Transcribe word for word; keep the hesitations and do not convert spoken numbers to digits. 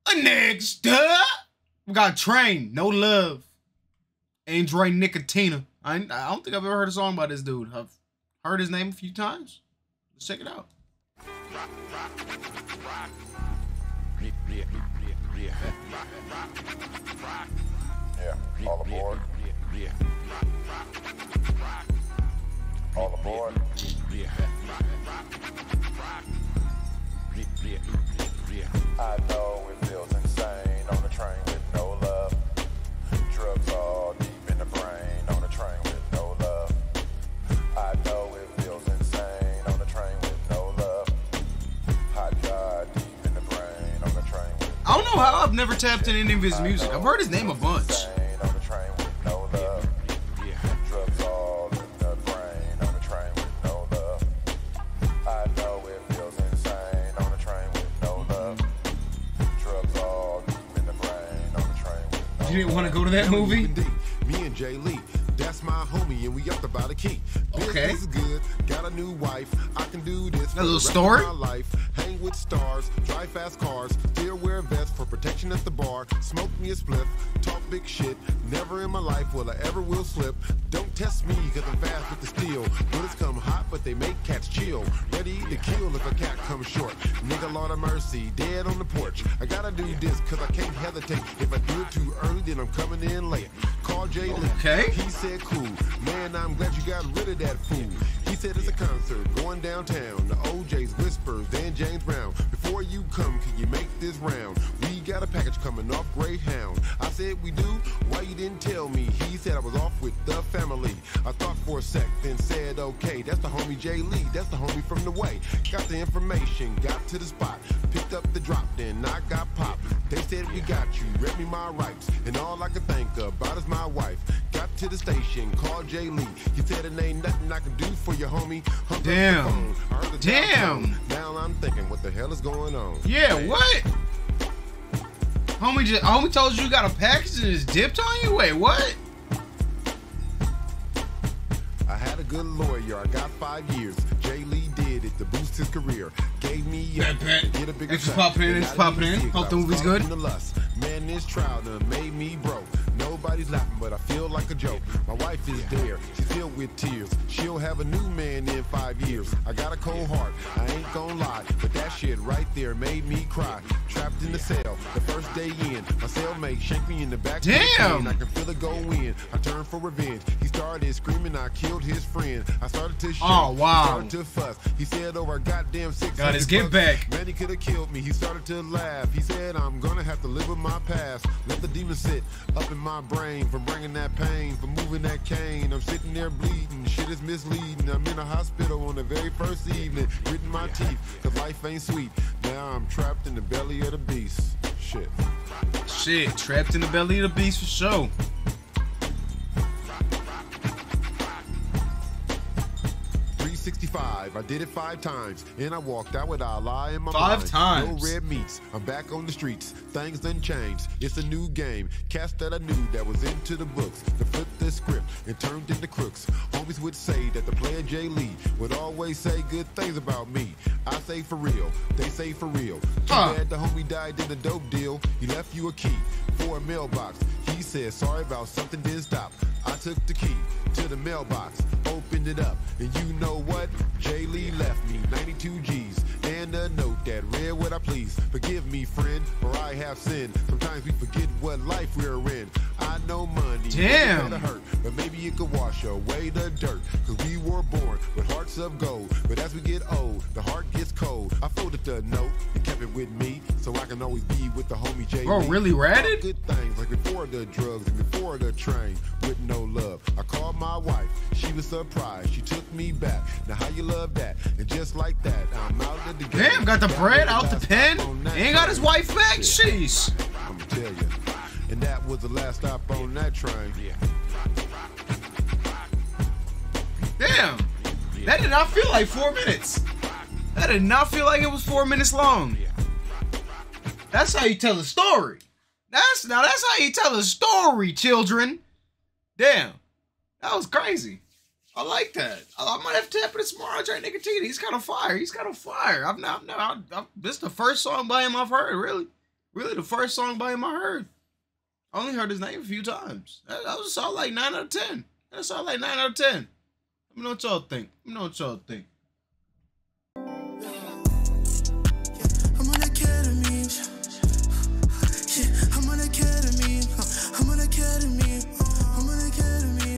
Next up, we got Train, No Love. Andre Nicotina. I, I don't think I've ever heard a song by this dude. I've heard his name a few times. Let's check it out. Yeah, all aboard. All aboard. I know it feels insane on a train with no love. Drugs all deep in the brain on a train with no love. I know it feels insane on a train with no love. Hot God deep in the brain on a train with no I don't know how I've never tapped in any of his music. I've heard his name a bunch. on a train with no love. Drugs all in the brain on a train with no love. I know it feels insane on a train with no love. Drugs all deep in the brain on a train with no love. You didn't want to go to that movie? Me and Jay Lee, that's my homie, and we up to buy the key. Okay. Business is good, got a new wife. I can do this for A little the rest story? of my life. Hang with stars, drive fast cars, still wear a vest for protection at the bar. Smoke me a spliff, talk big shit. Never in my life will I ever will slip. Don't test me, cause I'm fast with the steel. Bullets come hot, but they make cats chill. Ready to kill if a cat comes short. Nigga, Lord of mercy, dead on the porch. I gotta do this, cause I can't hesitate. If I do it too early, then I'm coming in late. Call Jay Lee. Okay. He said, cool. Man, I'm glad you got rid of that fool. He said it's a concert going downtown. The O J's, Whispers, Dan James Brown. Before you come, can you make this round? We got a package coming off Greyhound. I said we do? Why you didn't tell me? He said I was off with the family. I thought for a sec, then said okay. That's the homie Jay Lee. That's the homie from the way. Got the information, got to the spot. Picked up the drop, then I got popped. They said we got you, read me my rights. And all I could think about is my wife. Got to the station, called Jay Lee. He said it ain't nothing I can do for you, homie. Hung up the Damn. phone. I heard the Damn. dial tone. Now I'm thinking, what the hell is going on? Yeah, what? Homie just homie told you you got a package and just dipped on you? Wait, what? I had a good lawyer. I got five years. Jay Lee did it to boost his career. Gave me a Bet, bet. get a bigger Thanks for check. popping in, And thanks I for popping didn't in. see it, Hope the I was movie's caught good. in the lust. Man, this trial done made me broke. Nobody's laughing, but I feel like a joke. My wife is there. She's filled with tears. She'll have a new man in five years. I got a cold heart. I ain't gonna lie. But that shit right there made me cry. Trapped in the cell. The first day in. My cellmate shanked me in the back. Damn. I can feel it go in. I turned for revenge. He started screaming. I killed his friend. I started to shout. Oh, wow. Started to fuss. He said over goddamn six. Got his get back. Man, he could have killed me. He started to laugh. He said, I'm gonna have to live with my past. Let the demon sit up in my brain for bringing that pain, for moving that cane. I'm sitting there bleeding. Shit is misleading. I'm in a hospital on the very first evening, gritting my teeth, cause life ain't sweet. Now I'm trapped in the belly of the beast. Shit. Shit, trapped in the belly of the beast for sure. three sixty-five, I did it five times, and I walked out with Allah in my Five mind. times. No red meats. I'm back on the streets. Things done changed. It's a new game. Cats that I knew that was into the books. To flip the script and turned into crooks. Homies would say that the player Jay Lee would always say good things about me. I say for real. They say for real. Too Huh. bad the homie died in a dope deal. He left you a key for a mailbox. He said sorry about something, didn't stop. I took the key to the mailbox, opened it up, and you know what? Jay Lee left me ninety-two G's and a note that read what I please. Forgive me, friend, for I have sinned. Sometimes we forget what life we're in. I know money Damn. it hurt, but maybe it could wash away the dirt. Cause we were born with hearts of gold, but as we get old, the heart gets cold. I folded the note and kept it with me, so I can always be with the homie Jay Lee. Bro, really ratted? Good things like before the drugs and before the train with no love. I called my wife, she was surprised. She took me back. Now how you love that? And just like that, I'm out of the game. Damn, got the bread out the pen. Ain't got his wife back. Sheesh. I'ma tell you. And that was the last stop on that train. Damn. That did not feel like four minutes. That did not feel like it was four minutes long. That's how you tell a story. That's now that's how you tell a story, children. Damn. That was crazy. I like that. I, I might have to tap into some more Andre Nicotina. He's kind of fire. He's kind of fire. I've not, I've never, I've, I've, this is the first song by him I've heard, really. Really, the first song by him I heard. I only heard his name a few times. That, that was all like nine out of ten. That's all like nine out of ten. Let me know what y'all think. Let me know what y'all think.